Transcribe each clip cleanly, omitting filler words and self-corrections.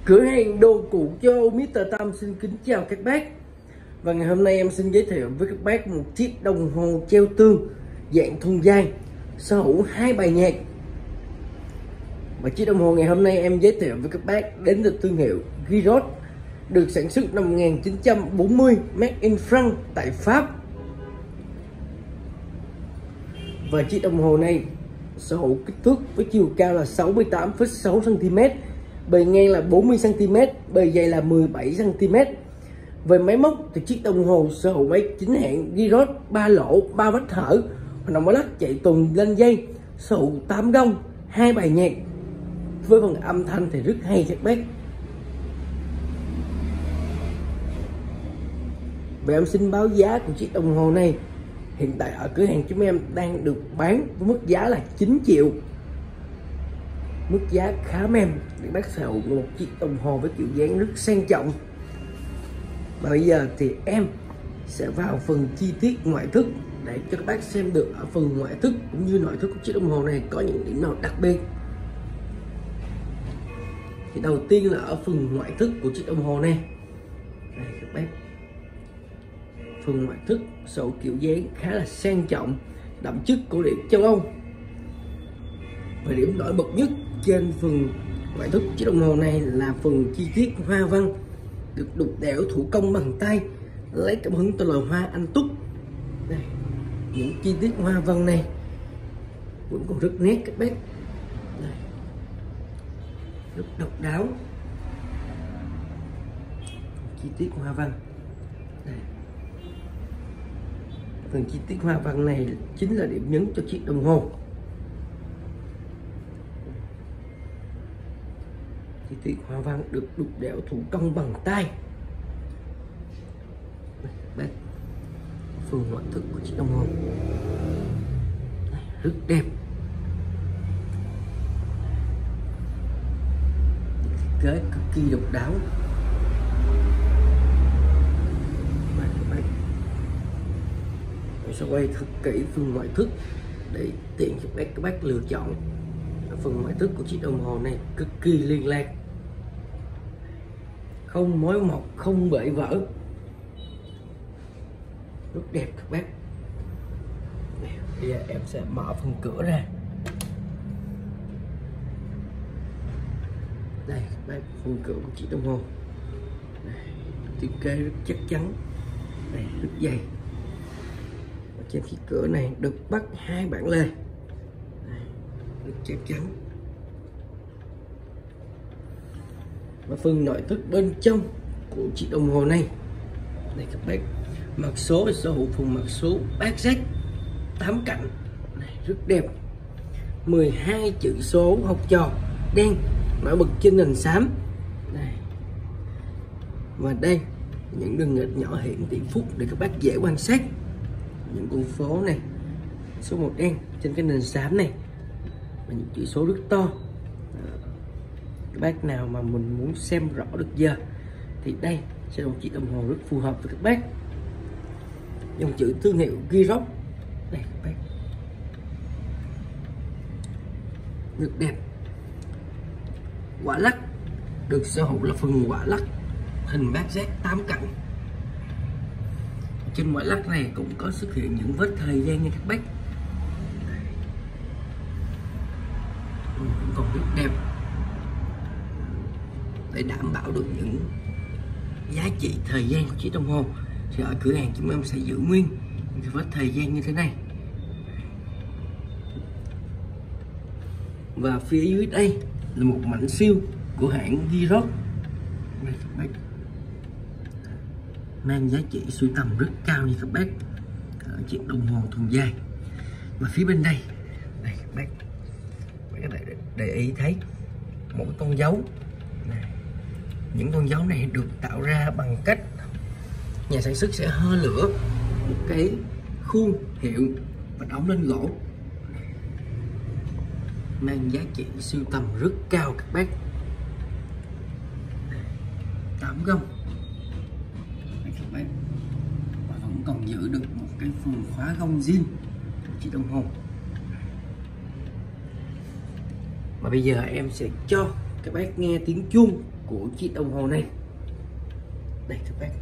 Cửa hàng đồ cụ châu Mr. Tâm xin kính chào các bác. Và ngày hôm nay em xin giới thiệu với các bác một chiếc đồng hồ treo tương dạng thùng dây sở hữu 2 bài nhạc. Và chiếc đồng hồ ngày hôm nay em giới thiệu với các bác đến từ thương hiệu Gyros, được sản xuất năm 1940, made in France tại Pháp. Và chiếc đồng hồ này sở hữu kích thước với chiều cao là 68,6 cm, bề ngang là 40 cm, bề dày là 17 cm. Về máy móc thì chiếc đồng hồ sở hữu máy chính hãng Gyros 3 lỗ 3 vách hở, hoạt động lắc chạy tuần lên dây, sở hữu 8 gông, 2 bài nhạc. Với phần âm thanh thì rất hay các bác. Và em xin báo giá của chiếc đồng hồ này. Hiện tại ở cửa hàng chúng em đang được bán với mức giá là 9 triệu. Mức giá khá mềm để bác sở hữu một chiếc đồng hồ với kiểu dáng rất sang trọng. Và bây giờ thì em sẽ vào phần chi tiết ngoại thất để cho các bác xem được ở phần ngoại thất cũng như nội thất của chiếc đồng hồ này có những điểm nào đặc biệt. Thì đầu tiên là ở phần ngoại thất của chiếc đồng hồ này. Đây các bác. Phần ngoại thất sở hữu kiểu dáng khá là sang trọng, đậm chất cổ điển châu Âu. Và điểm nổi bật nhất trên phần ngoại thất chiếc đồng hồ này là phần chi tiết hoa văn được đục đẽo thủ công bằng tay, lấy cảm hứng từ loài hoa anh túc. Đây, những chi tiết hoa văn này vẫn còn rất nét các bác. Đây, rất độc đáo. Chi tiết hoa văn. Đây. Phần chi tiết hoa văn này chính là điểm nhấn cho chiếc đồng hồ. Chi tiết hoa văn được đục đẽo thủ công bằng tay. Đây, phần ngoại thất của chiếc đồng hồ rất đẹp. Thiết kế cực kỳ độc đáo. Mình sẽ quay thật kỹ phần ngoại thất để tiện cho các bác lựa chọn. Phần ngoại thất của chiếc đồng hồ này cực kỳ liên lạc, không mối mọc, không bể vỡ, rất đẹp các bác. Bây giờ em sẽ mở phần cửa ra. Đây các bác, phần cửa của chiếc đồng hồ thiết kế rất chắc chắn, đây, rất dày. Ở trên chiếc cửa này được bắt 2 bản lề, rất chắc chắn. Và phần nội thất bên trong của chiếc đồng hồ này, đây các bác, mặt số sở hữu phần mặt số bát giác 8 cạnh, này, rất đẹp. 12 chữ số học trò đen nổi bật trên nền xám. Đây. Và đây những đường nghịch nhỏ hiển tỷ phút để các bác dễ quan sát những con phố này, số màu đen trên cái nền xám này và những chữ số rất to. Các bác nào mà mình muốn xem rõ được giờ thì đây sẽ là một chiếc đồng hồ rất phù hợp với các bác. Dòng chữ thương hiệu Gyros, đây các bác, rất đẹp. Quả lắc được sở hữu là phần quả lắc hình bát giác 8 cạnh. Trên quả lắc này cũng có xuất hiện những vết thời gian nha các bác. Cũng còn rất đẹp. Để đảm bảo được những giá trị thời gian của chiếc đồng hồ thì ở cửa hàng chúng em sẽ giữ nguyên những vết thời gian như thế này. Và phía dưới đây là một mảnh siêu của hãng Gyros, mang giá trị sưu tầm rất cao như các bác ở chiếc đồng hồ thùng dây. Và phía bên đây các bác có thể để ý thấy mỗi con dấu này. Những con dấu này được tạo ra bằng cách nhà sản xuất sẽ hơ lửa một cái khuôn hiệu và đóng lên gỗ, mang giá trị sưu tầm rất cao các bác. 8 gông các bác, và vẫn còn giữ được một cái phần khóa gông zin của chiếc đồng hồ. Và bây giờ em sẽ cho các bác nghe tiếng chuông của chiếc đồng hồ này. Đây các bác.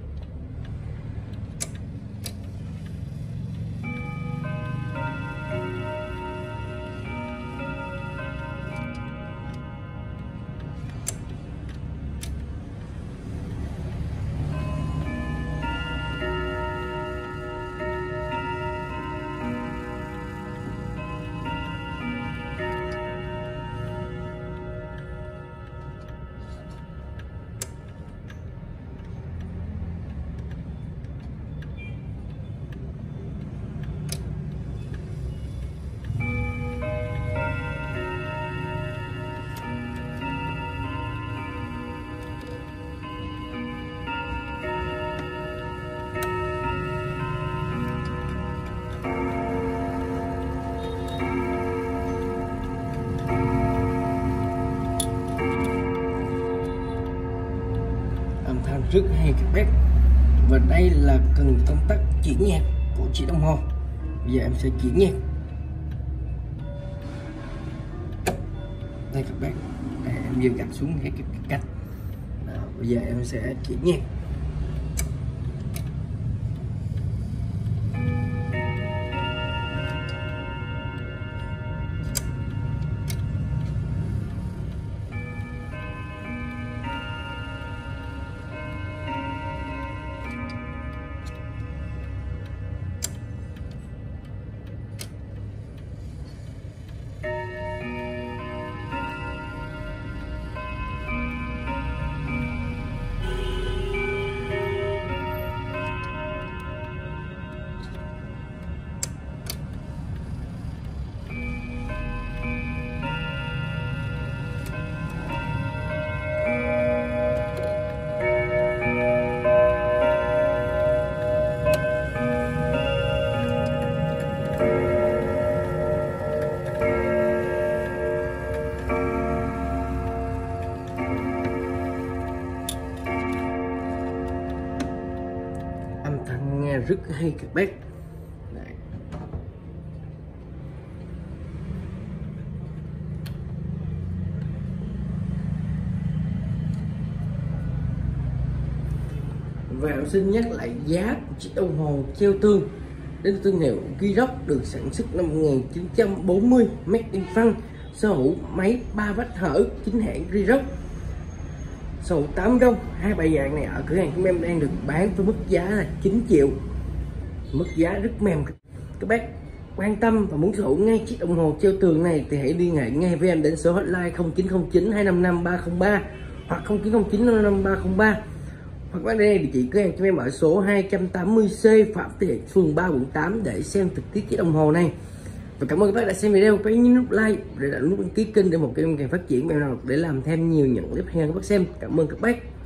Rất hay các bác. Và đây là cần công tắc chuyển nhạc của chiếc đồng hồ. Bây giờ em sẽ chuyển nhạc. Đây các bác, đây, em vừa gạch xuống cái cách. Bây giờ em sẽ chuyển nhạc. Âm thanh nghe rất hay các bác. Đấy. Và em xin nhắc lại giá của chiếc đồng hồ treo tường đến từ thương hiệu Gyrox, được sản xuất năm 1940, made in France, sở hữu máy 3 vách hở chính hãng Gyrox, sở hữu 8 rông. Hai bài dạng này ở cửa hàng của em đang được bán với mức giá là 9 triệu, mức giá rất mềm. Các bác quan tâm và muốn sở hữu ngay chiếc đồng hồ treo tường này thì hãy liên hệ ngay với em đến số hotline 0909 255 303 hoặc 0909 555 303, hoặc qua đây địa chỉ cửa hàng cho em ở số 280C Phạm Thị Hiệp, phường 3, quận 8 để xem trực tiếp chiếc đồng hồ này. Và cảm ơn các bác đã xem video, hãy nhấn nút like để đặt nút đăng ký kênh để một kênh càng phát triển, để làm thêm nhiều những clip hay các bác xem. Cảm ơn các bác.